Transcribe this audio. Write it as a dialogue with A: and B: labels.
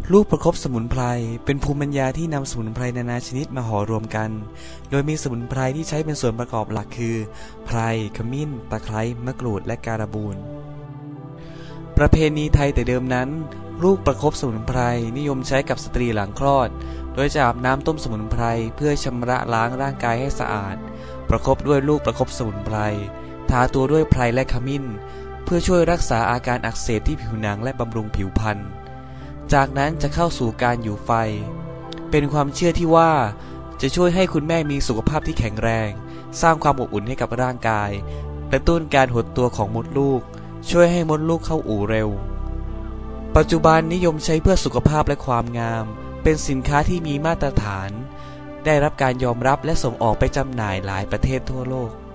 A: ลูกประคบสมุนไพรเป็นภูมิปัญญาที่นำสมุนไพรนานาชนิดมาห่อรวมกันโดยมีสมุนไพรที่ใช้เป็นส่วนประกอบหลักคือไพรขมิ้นตะไคร้มะกรูดและการบูนประเพณีไทยแต่เดิมนั้นลูกประคบสมุนไพรนิยมใช้กับสตรีหลังคลอดโดยจะอาบน้ำต้มสมุนไพรเพื่อชำระล้างร่างกายให้สะอาดประคบด้วยลูกประคบสมุนไพรทาตัวด้วยไพรและขมิ้นเพื่อช่วยรักษาอาการอักเสบที่ผิวหนังและบำรุงผิวพรรณจากนั้นจะเข้าสู่การอยู่ไฟเป็นความเชื่อที่ว่าจะช่วยให้คุณแม่มีสุขภาพที่แข็งแรงสร้างความอบอุ่นให้กับร่างกายกระตุ้นการหดตัวของมดลูกช่วยให้มดลูกเข้าอู่เร็วปัจจุบันนิยมใช้เพื่อสุขภาพและความงามเป็นสินค้าที่มีมาตรฐานได้รับการยอมรับและส่งออกไปจำหน่ายหลายประเทศทั่วโลก